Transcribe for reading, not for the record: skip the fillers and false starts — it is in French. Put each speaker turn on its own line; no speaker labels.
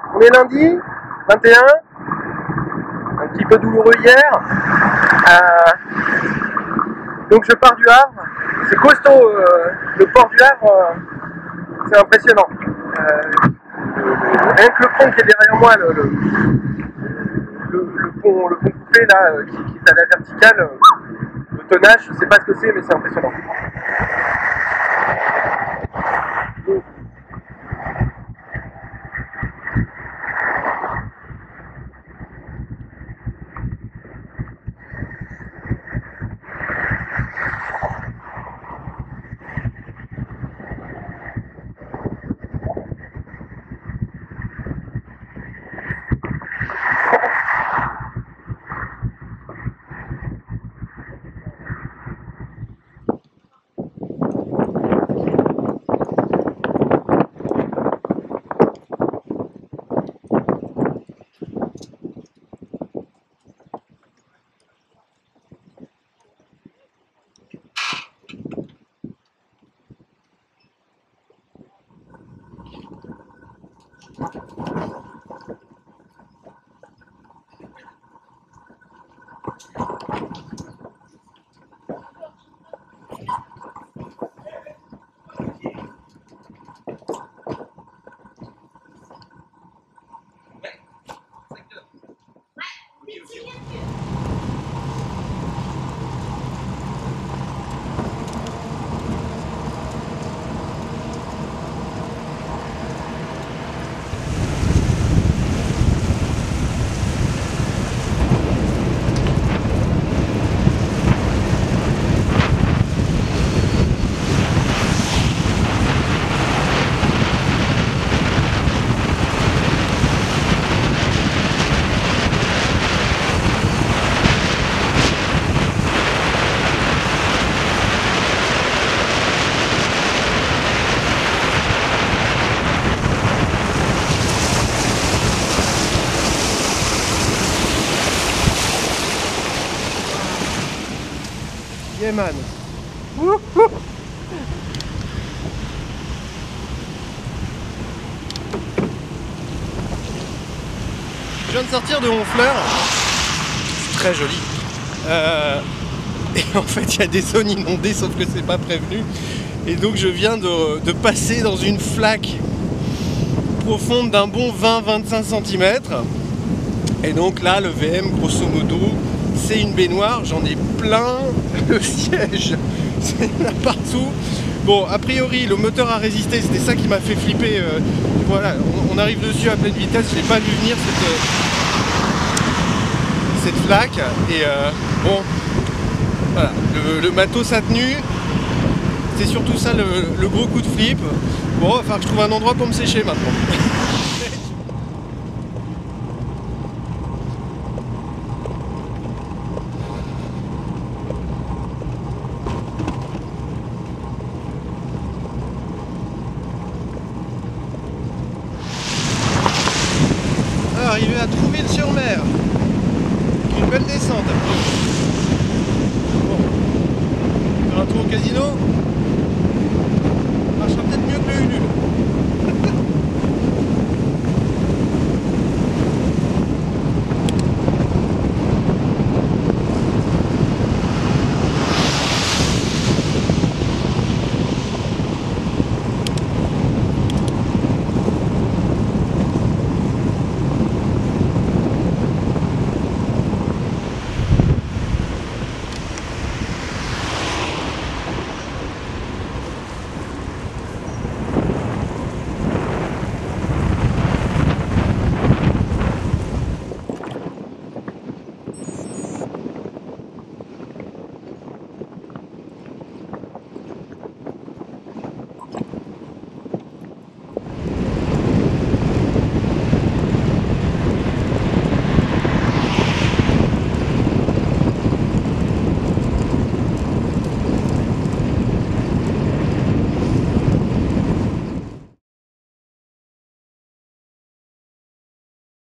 On est lundi 21, un petit peu douloureux hier. Donc je pars du Havre. C'est costaud, le port du Havre, c'est impressionnant. Rien que le pont qui est derrière moi, le pont coupé là, qui est à la verticale, le tonnage, je sais pas ce que c'est, mais c'est impressionnant. Yeah man. Wouhou. Je viens de sortir de Honfleur. C'est très joli. Et en fait il y a des zones inondées sauf que c'est pas prévenu. Et donc je viens de passer dans une flaque profonde d'un bon 20-25 cm. Et donc là le VM grosso modo c'est une baignoire, j'en ai plein le siège, c'est là partout. Bon, a priori, le moteur a résisté, c'était ça qui m'a fait flipper. Voilà, on arrive dessus à pleine vitesse, je l'ai pas vu venir cette flaque. Et bon, voilà, le matos a tenu. C'est surtout ça le gros coup de flip. Bon, il va falloir que je trouve un endroit pour me sécher maintenant. Arrivé à Trouville-sur-Mer, une belle descente. Bon, faire un tour au casino, marchera peut-être mieux que le Ulule.